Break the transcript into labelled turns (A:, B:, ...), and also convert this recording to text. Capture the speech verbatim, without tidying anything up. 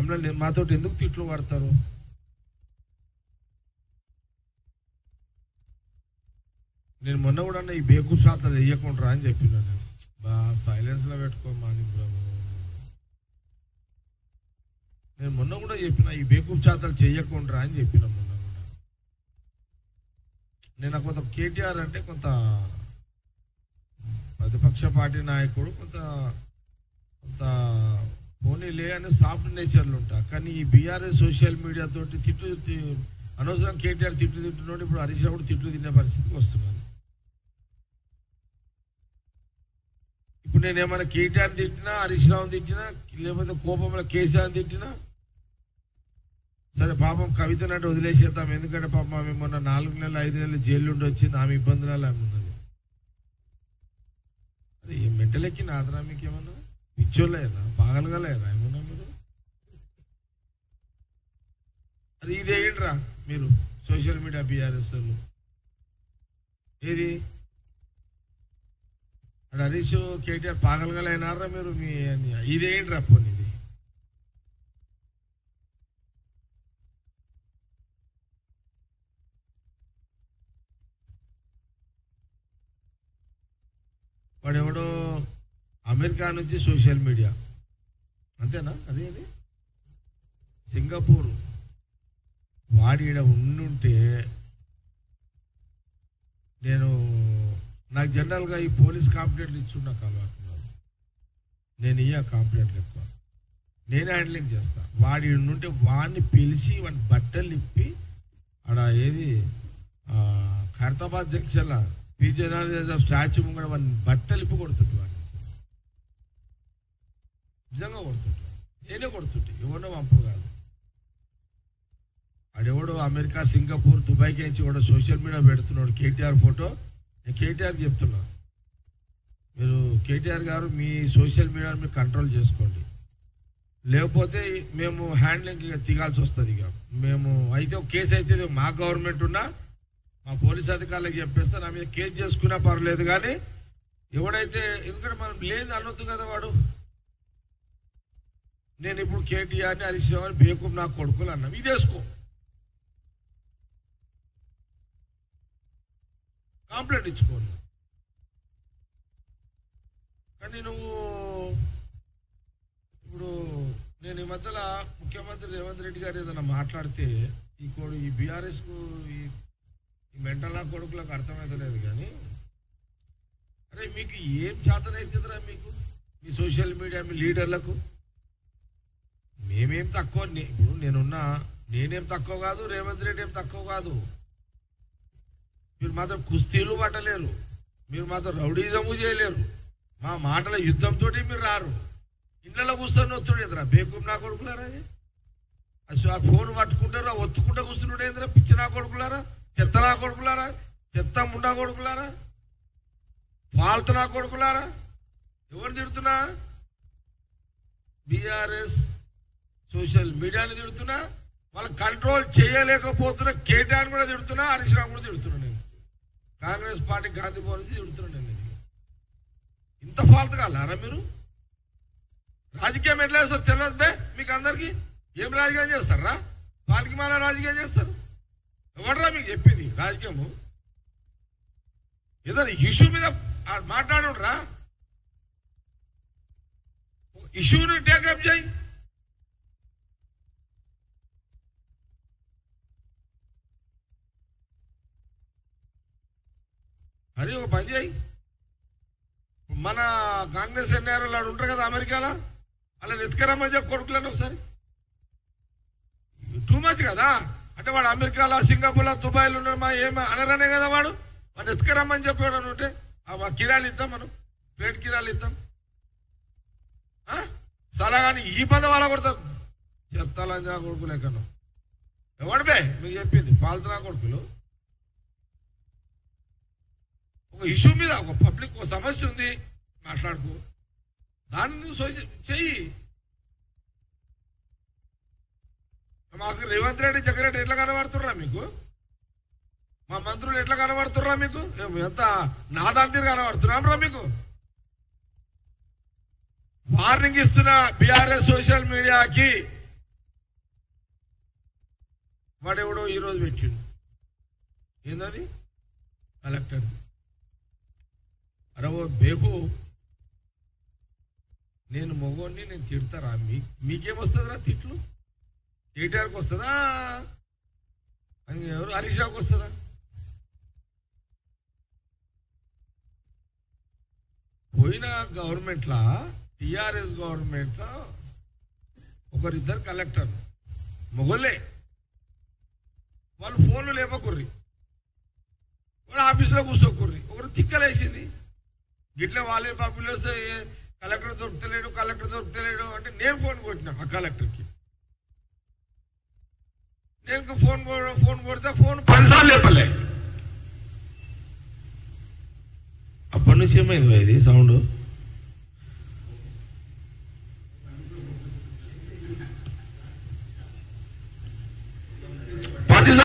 A: మమ్మల్ని మాతో ఎందుకు తిట్లు పడతారు? నేను మొన్న కూడా ఈ బేకు శాతాలు వేయకుండా అని చెప్పినా, నేను బా సైలెన్స్ లో పెట్టుకోమని ప్రభు. నేను మొన్న కూడా చెప్పిన ఈ బేకు శాతాలు చేయకుండా అని చెప్పిన మొన్న కూడా. నేను కొంత కేటీఆర్ అంటే కొంత ప్రతిపక్ష పార్టీ నాయకుడు, కొంత కొంత పోనీలే అని సాఫ్ట్ నేచర్లు ఉంటా. కానీ ఈ బీఆర్ఎస్ సోషల్ మీడియా తోటి తిట్లు అనవసరం కేటీఆర్ తిట్లు తింటున్నాడు. ఇప్పుడు హరీష్ రావు కూడా తిట్లు తినే పరిస్థితికి వస్తున్నాను. ఇప్పుడు నేను ఏమైనా కేటీఆర్ తిట్టినా, హరీష్ రావు తిట్టినా, లేకపోతే కోపంలో కేసీఆర్ తిట్టినా సరే పాపం కవితనంటే వదిలేసేద్దాం. ఎందుకంటే పాపం ఆమె మొన్న నాలుగు నెలలు ఐదు నెలలు జైలు ఉండి వచ్చింది. ఆమె ఇబ్బందులలో ఆమె ఉన్నది. అదే ఏ మెంటలెక్కి నాదరా మీకు ఏమన్నా పిచ్చోళ్ళేనా, పాగలగలేరా ఏమన్నా మీరు? అది ఇది ఏంట్రా మీరు సోషల్ మీడియా బీఆర్ఎస్ వాళ్ళు ఏది అది హరీష్ కేటీఆర్ పాగలగలైనారా మీరు? మీ ఇదేంట్రా పోనీ ఇది? వాడెవడో అమెరికా నుంచి సోషల్ మీడియా అంతేనా? అదే అది సింగపూర్ వాడి ఈడ ఉండుంటే నేను నాకు జనరల్గా ఈ పోలీస్ కంప్లైంట్లు ఇచ్చున్నా కాబట్టి నేను ఇయ్య కంప్లైంట్లు ఎక్కువ నేనే హ్యాండ్లింగ్ చేస్తా. వాడి నుండి వాడిని పిలిచి వాడిని బట్టలు ఇప్పి ఆడ ఏది ఖైరతాబాద్ జంక్షన్లో పీజే స్టాచ్యూ ముంగడ వాడిని బట్టలు ఇప్పి కొడుతుంటే వాడిని నిజంగా కొడుతుంటా. నేనే కొడుతుంటే ఎవడో పంపు కాదు. ఆడెవడో అమెరికా సింగపూర్ దుబాయ్కి నుంచి కూడా సోషల్ మీడియా పెడుతున్నాడు కేటీఆర్ ఫోటో. నేను కేటీఆర్ చెప్తున్నా, మీరు కేటీఆర్ గారు మీ సోషల్ మీడియాను మీరు కంట్రోల్ చేసుకోండి, లేకపోతే మేము హ్యాండ్లింగ్ దిగాల్సి వస్తుంది. ఇక మేము అయితే ఒక కేసు అయితే మా గవర్నమెంట్ ఉన్నా మా పోలీస్ అధికారులకు చెప్పేస్తే నా మీద కేసు చేసుకున్నా పర్లేదు. కానీ ఎవడైతే ఎందుకంటే మనం లేదు అనొద్దు కదా వాడు. నేను ఇప్పుడు కేటీఆర్ని హరీష్ రావు బేకూప్ నాకు కొడుకులు అన్నాం, ఇదేసుకో కంప్లైంట్ ఇచ్చుకోను. కానీ నువ్వు ఇప్పుడు నేను ఈ మధ్యలో ముఖ్యమంత్రి రేవంత్ రెడ్డి గారు ఏదైనా మాట్లాడితే ఈ కోడు ఈ బీఆర్ఎస్ కు ఈ మెంటల్ కొడుకులకు అర్థమవుతలేదు. కానీ అరే మీకు ఏం చేతనైతుందిరా మీకు మీ సోషల్ మీడియా మీ లీడర్లకు? మేమేం తక్కువ, ఇప్పుడు నేనున్నా నేనేం తక్కువ కాదు, రేవంత్ రెడ్డి ఏం తక్కువ కాదు. మీరు మాత్రం కుస్తీలు పట్టలేరు, మీరు మాత్రం రౌడీజము చేయలేరు, మా మాటల యుద్ధంతో మీరు రారు. ఇళ్లలో కూర్చొని వస్తుడు ఎదురా బేకూపు నా కొడుకులారా? ఆ ఫోన్ పట్టుకుంటారా ఒత్తుకుంటా కూర్చున్నాడు ఏంద్రా పిచ్చి నా కొడుకులారా, చెత్త నా కొడుకులారా, చెత్త ముండా కొడుకులారా, ఫాల్తు నా కొడుకులారా? ఎవరు తిడుతున్నా? బీఆర్ఎస్ సోషల్ మీడియాని తిడుతున్నా, వాళ్ళు కంట్రోల్ చేయలేకపోతున్నా. కేటీఆర్ కూడా తిడుతున్నా, హరీష్ రావు కూడా తిడుతున్నా. నేను కాంగ్రెస్ పార్టీ గాంధీ భవన్ నుంచి తిడుతున్నాను. నేను ఇంత ఫాల్తు కాలారా మీరు? రాజకీయం ఎట్లా చేస్తారు తెలియదే మీకు అందరికి? ఏం రాజకీయం చేస్తారా? వాళ్ళకి మన రాజకీయం చేస్తారు. ఎవడరా మీకు చెప్పింది రాజకీయము? ఏదైనా ఇష్యూ మీద మాట్లాడురా, ఇష్యూని టేకప్ చేయి. అది ఒక పని చేయి. మన కాంగ్రెస్ ఎన్ఆర్ వాళ్ళు ఉంటారు కదా అమెరికాలో, అలా ఎత్తుకరమ్మని చెప్పి కొడుకులను ఒకసారి. టూ మచ్ కదా అంటే వాడు అమెరికాలో సింగపూర్లో దుబాయ్లో ఉన్నాడు, మా ఏమి అనరనే కదా వాడు. వాడు ఎత్తుకరమ్మని చెప్పాడు ఉంటే ఆ కిరాలు ఇద్దాం, మనం ప్లేట్ కిరాలు ఇద్దాం. సలా కానీ ఈ పద వాళ్ళ కొడతారు చెత్తాలంజా కొడుకులు ఎక్కడో. ఎవడిపే మీకు చెప్పింది పాల్తున్నా కొడుకులు? ఒక ఇష్యూ మీద ఒక పబ్లిక్ ఒక సమస్య ఉంది మాట్లాడుకో, దాన్ని నువ్వు చెయ్యి. మాకు రేవంత్ రెడ్డి జగన్ ఎట్లా కనబడుతుర్రా మీకు? మా మంత్రులు ఎట్లా కనబడుతుర్రా మీకు? ఎంత నాదాంతిని కనబడుతున్నాం రా మీకు? వార్నింగ్ ఇస్తున్న బీఆర్ఎస్ సోషల్ మీడియాకి వాడెవడో ఈరోజు పెట్టిండు ఏందని కలెక్టర్ అరవో బేకు నేను మొగోడిని నేను తిడతారా మీ మీకేమొస్తుందిరా తిట్లు కేటీఆర్కి వస్తుందా అని ఎవరు హరీష్ రావుకి వస్తుందా పోయిన గవర్నమెంట్లా టిఆర్ఎస్ గవర్నమెంట్లో ఒకరిద్దరు కలెక్టర్ మొగోళ్ళే వాళ్ళు ఫోన్లు లేపకుర్రి వాళ్ళు ఆఫీసులో కూర్చోకుర్రి ఒకరు తిక్కలేసింది గిట్ల వాళ్ళే పాపులు వస్తే కలెక్టర్ దొరుకుతలేడు కలెక్టర్ దొరుకుతలేడు అంటే నేను ఫోన్ కొట్టినా ఆ కలెక్టర్కి నేను ఫోన్ ఫోన్ కొడితే ఫోన్ పదిసార్లు లేపలే అప్పటి నుంచి ఏమైంది ఇది సౌండ్